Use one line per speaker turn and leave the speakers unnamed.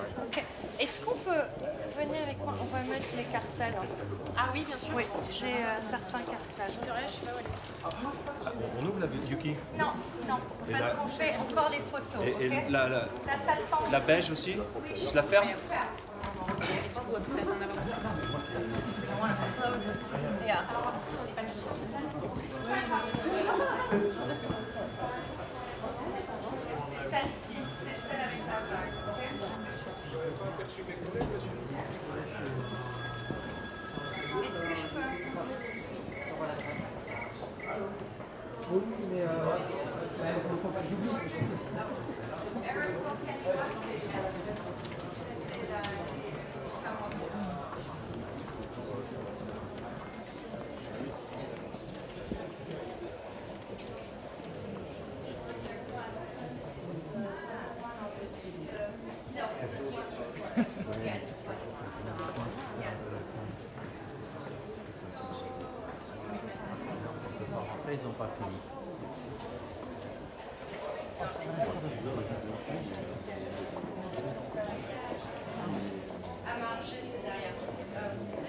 Ok. Est-ce qu'on peut venir avec moi? On va mettre les cartels.
Ah oui, bien sûr.
Oui, j'ai certains cartels.
C'est vrai, je sais pas où elle est.
On ouvre la Yuki.
Non, non,
Et
parce
la-
qu'on fait encore les photos.
Et
Ok.
la
salle tente.
la beige aussi. Je la ferme.
Yeah. C'est celle-ci, c'est celle avec la bague. Est-ce que je peux?
Oui, mais il ne faut pas que j'oublie.
Yes.
Après, ils n'ont pas fini.
À marger, c'est derrière.